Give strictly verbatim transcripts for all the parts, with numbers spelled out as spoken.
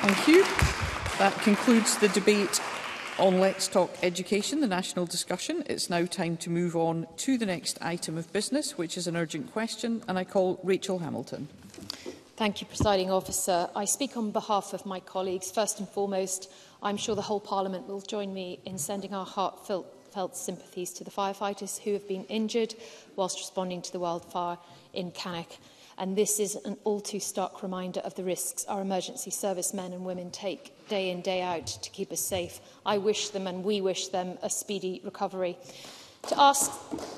Thank you. That concludes the debate on Let's Talk Education, the national discussion. It's now time to move on to the next item of business, which is an urgent question, and I call Rachel Hamilton. Thank you, Presiding Officer. I speak on behalf of my colleagues. First and foremost, I'm sure the whole Parliament will join me in sending our heartfelt sympathies to the firefighters who have been injured whilst responding to the wildfire in Cannock. And this is an all-too-stark reminder of the risks our emergency service men and women take day in, day out to keep us safe. I wish them, and we wish them, a speedy recovery. To ask,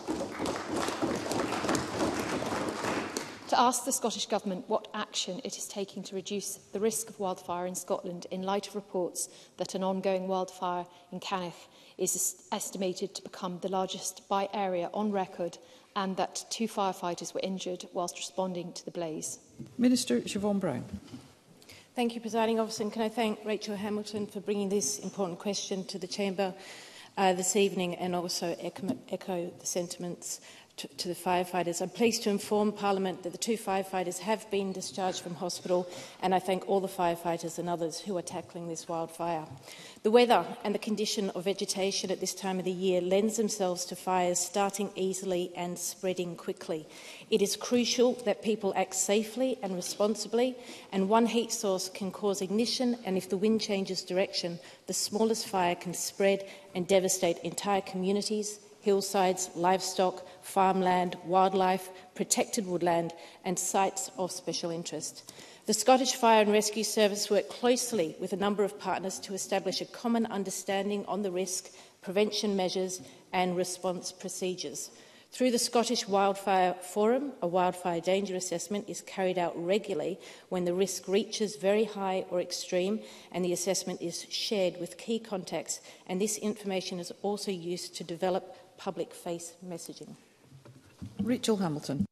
to ask the Scottish Government what action it is taking to reduce the risk of wildfire in Scotland in light of reports that an ongoing wildfire in Cannock is estimated to become the largest by area on record, and that two firefighters were injured whilst responding to the blaze. Minister Siobhan Brown. Thank you, Presiding Officer, and can I thank Rachel Hamilton for bringing this important question to the Chamber uh, this evening, and also echo, echo the sentiments to, to the firefighters. I'm pleased to inform Parliament that the two firefighters have been discharged from hospital, and I thank all the firefighters and others who are tackling this wildfire. The weather and the condition of vegetation at this time of the year lends themselves to fires starting easily and spreading quickly. It is crucial that people act safely and responsibly, and one heat source can cause ignition, and if the wind changes direction, the smallest fire can spread and devastate entire communities, hillsides, livestock, farmland, wildlife, protected woodland and sites of special interest. The Scottish Fire and Rescue Service worked closely with a number of partners to establish a common understanding on the risk, prevention measures and response procedures. Through the Scottish Wildfire Forum, a wildfire danger assessment is carried out regularly when the risk reaches very high or extreme, and the assessment is shared with key contacts, and this information is also used to develop public face messaging. Rachel Hamilton.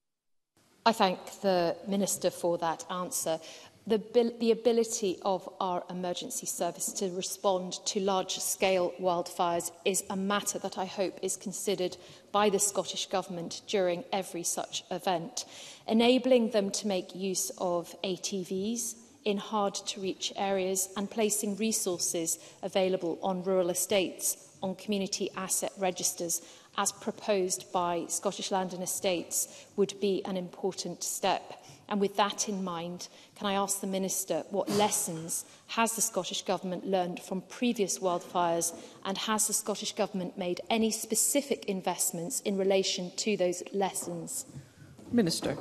I thank the Minister for that answer. The, the ability of our emergency service to respond to large-scale wildfires is a matter that I hope is considered by the Scottish Government during every such event. Enabling them to make use of A T Vs in hard-to-reach areas and placing resources available on rural estates on community asset registers, as proposed by Scottish Land and Estates, would be an important step. And with that in mind, can I ask the Minister what lessons has the Scottish Government learned from previous wildfires, and has the Scottish Government made any specific investments in relation to those lessons? Minister.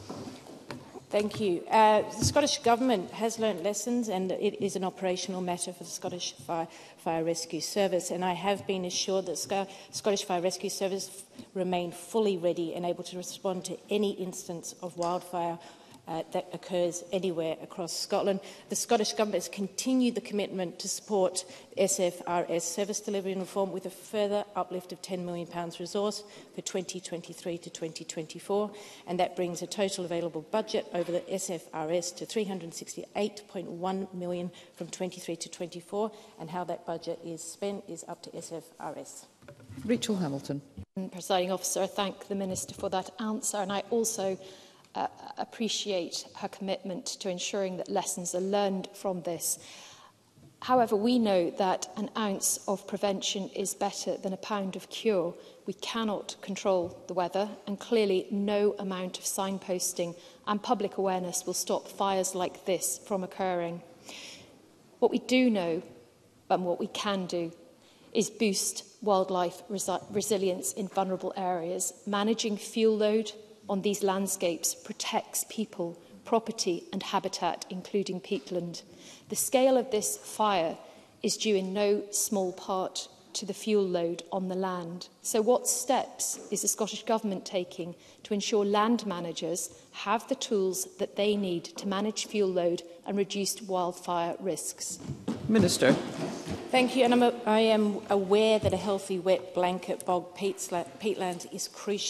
Thank you. Uh, the Scottish Government has learnt lessons, and it is an operational matter for the Scottish Fire, Fire Rescue Service, and I have been assured that Sc Scottish Fire Rescue Service remain fully ready and able to respond to any instance of wildfire Uh, that occurs anywhere across Scotland. The Scottish Government has continued the commitment to support S F R S service delivery and reform with a further uplift of ten million pounds resource for twenty twenty-three to twenty twenty-four, and that brings a total available budget over the S F R S to three hundred and sixty-eight point one million pounds from twenty-three to twenty-four, and how that budget is spent is up to S F R S. Rachel Hamilton. Presiding Officer, I thank the Minister for that answer, and I also Uh, appreciate her commitment to ensuring that lessons are learned from this. However, we know that an ounce of prevention is better than a pound of cure. We cannot control the weather, and clearly no amount of signposting and public awareness will stop fires like this from occurring. What we do know, and what we can do, is boost wildlife resi resilience in vulnerable areas. Managing fuel load on these landscapes protects people, property and habitat, including peatland. The scale of this fire is due in no small part to the fuel load on the land. So what steps is the Scottish Government taking to ensure land managers have the tools that they need to manage fuel load and reduce wildfire risks? Minister. Thank you, and I'm a, I am aware that a healthy wet blanket bog peatland is crucial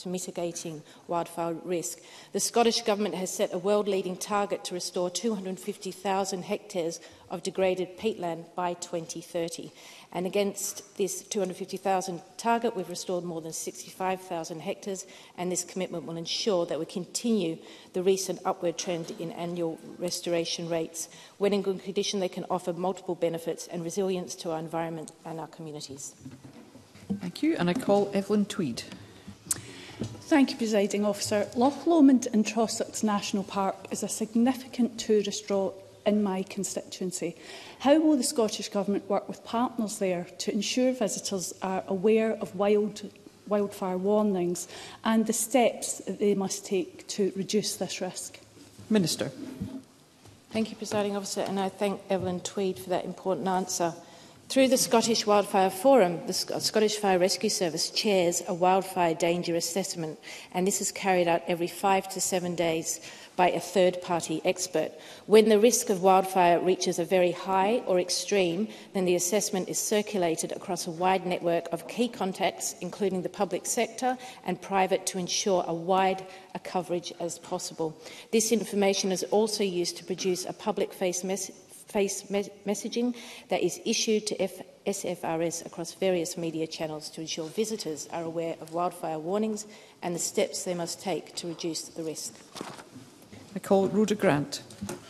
to mitigating wildfire risk. The Scottish Government has set a world-leading target to restore two hundred fifty thousand hectares of degraded peatland by twenty thirty. And against this two hundred fifty thousand target, we've restored more than sixty-five thousand hectares, and this commitment will ensure that we continue the recent upward trend in annual restoration rates. When in good condition, they can offer multiple benefits and resilience to our environment and our communities. Thank you. And I call Evelyn Tweed. Thank you, Presiding Officer. Loch Lomond in Trossachs National Park is a significant tourist draw in my constituency. How will the Scottish Government work with partners there to ensure visitors are aware of wild, wildfire warnings and the steps that they must take to reduce this risk? Minister. Thank you, Presiding Officer, and I thank Evelyn Tweed for that important answer. Through the Scottish Wildfire Forum, the Scottish Fire Rescue Service chairs a wildfire danger assessment, and this is carried out every five to seven days by a third-party expert. When the risk of wildfire reaches a very high or extreme, then the assessment is circulated across a wide network of key contacts, including the public sector and private, to ensure a wide a coverage as possible. This information is also used to produce a public face message face me messaging that is issued to F S F R S across various media channels to ensure visitors are aware of wildfire warnings and the steps they must take to reduce the risk. I call Rhoda Grant.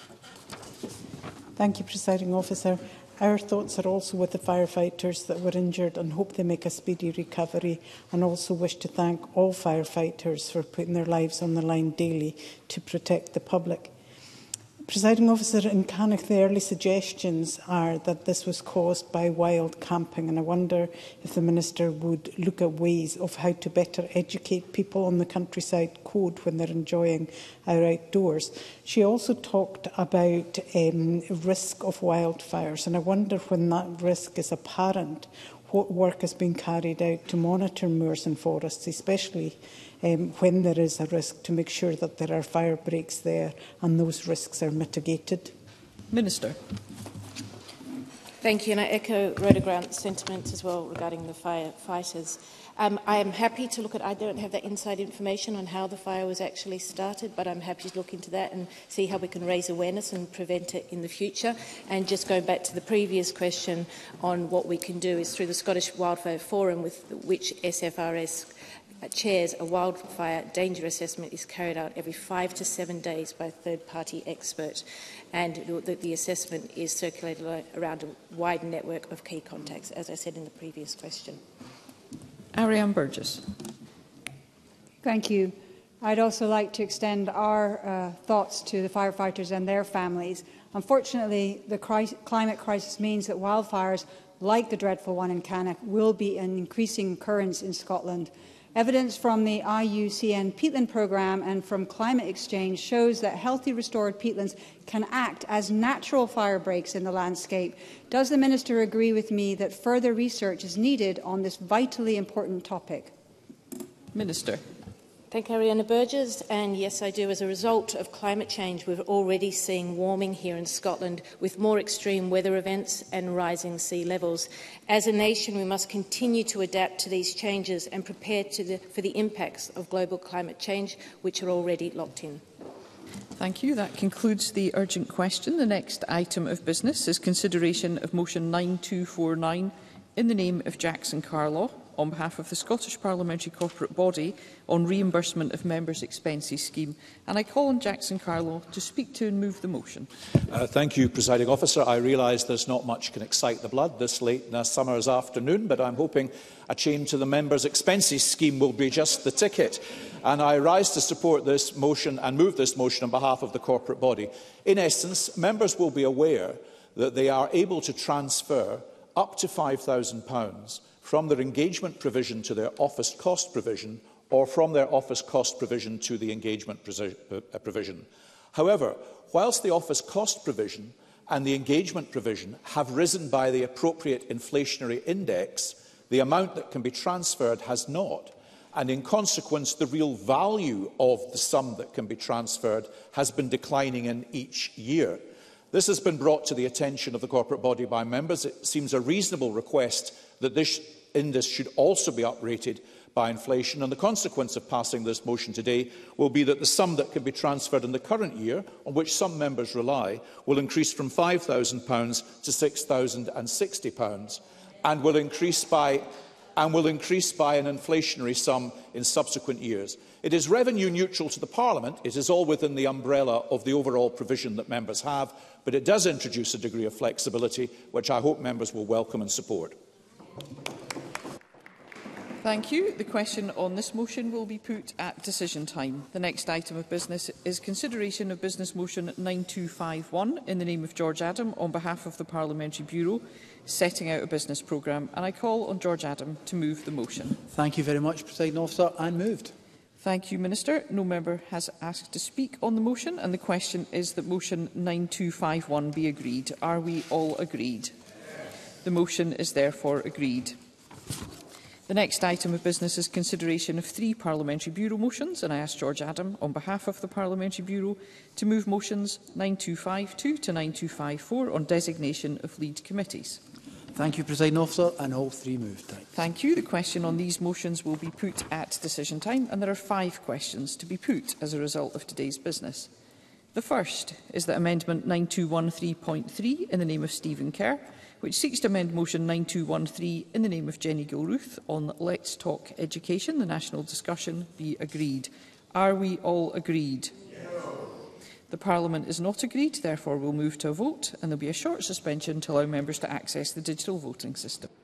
Thank you, Presiding Officer. Our thoughts are also with the firefighters that were injured and hope they make a speedy recovery, and also wish to thank all firefighters for putting their lives on the line daily to protect the public. Presiding Officer, in Cannock, the early suggestions are that this was caused by wild camping, and I wonder if the Minister would look at ways of how to better educate people on the countryside code when they're enjoying our outdoors. She also talked about um, risk of wildfires, and I wonder when that risk is apparent, what work has been carried out to monitor moors and forests, especially Um, when there is a risk, to make sure that there are fire breaks there and those risks are mitigated. Minister. Thank you, and I echo Rhoda Grant's sentiments as well regarding the firefighters. Um, I am happy to look at, I don't have that inside information on how the fire was actually started, but I'm happy to look into that and see how we can raise awareness and prevent it in the future. And just going back to the previous question on what we can do is through the Scottish Wildfire Forum, with which S F R S chairs, a wildfire danger assessment is carried out every five to seven days by a third-party expert, and the, the assessment is circulated around a wide network of key contacts, as I said in the previous question. Ariane Burgess. Thank you. I'd also like to extend our uh, thoughts to the firefighters and their families. Unfortunately, the cri climate crisis means that wildfires, like the dreadful one in Cannock, will be an increasing occurrence in Scotland. Evidence from the I U C N peatland programme and from Climate Exchange shows that healthy restored peatlands can act as natural fire breaks in the landscape. Does the Minister agree with me that further research is needed on this vitally important topic? Minister. Thank you, Ariana Burgess. And yes, I do. As a result of climate change, we're already seeing warming here in Scotland, with more extreme weather events and rising sea levels. As a nation, we must continue to adapt to these changes and prepare to the, for the impacts of global climate change, which are already locked in. Thank you. That concludes the urgent question. The next item of business is consideration of motion nine two four nine in the name of Jackson Carlaw, on behalf of the Scottish Parliamentary Corporate Body, on reimbursement of members' expenses scheme. And I call on Jackson Carlaw to speak to and move the motion. Uh, thank you, Presiding Officer. I realise there's not much can excite the blood this late in a summer's afternoon, but I'm hoping a change to the members' expenses scheme will be just the ticket. And I rise to support this motion and move this motion on behalf of the corporate body. In essence, members will be aware that they are able to transfer up to five thousand pounds from their engagement provision to their office cost provision, or from their office cost provision to the engagement provision. However, whilst the office cost provision and the engagement provision have risen by the appropriate inflationary index, the amount that can be transferred has not, and in consequence the real value of the sum that can be transferred has been declining in each year. This has been brought to the attention of the corporate body by members. It seems a reasonable request that this index should also be uprated by inflation, and the consequence of passing this motion today will be that the sum that can be transferred in the current year, on which some members rely, will increase from five thousand pounds to six thousand sixty pounds, and will increase by and will increase by an inflationary sum in subsequent years. It is revenue neutral to the Parliament. It is all within the umbrella of the overall provision that members have, but it does introduce a degree of flexibility, which I hope members will welcome and support. Thank you. The question on this motion will be put at decision time. The next item of business is consideration of Business Motion nine two five one in the name of George Adam on behalf of the Parliamentary Bureau, setting out a business programme. And I call on George Adam to move the motion. Thank you very much, Presiding Officer, and moved. Thank you, Minister. No member has asked to speak on the motion, and the question is that motion nine two five one be agreed. Are we all agreed? The motion is therefore agreed. The next item of business is consideration of three Parliamentary Bureau motions, and I ask George Adam, on behalf of the Parliamentary Bureau, to move motions nine two five two to nine two five four on designation of lead committees. Thank you, Presiding Officer, and all three moved. Thank, Thank you. The question on these motions will be put at decision time, and there are five questions to be put as a result of today's business. The first is that Amendment nine two one three point three in the name of Stephen Kerr, which seeks to amend motion nine two one three in the name of Jenny Gilruth on Let's Talk Education, the national discussion, be agreed. Are we all agreed? The Parliament is not agreed, therefore we'll move to a vote, and there will be a short suspension to allow members to access the digital voting system.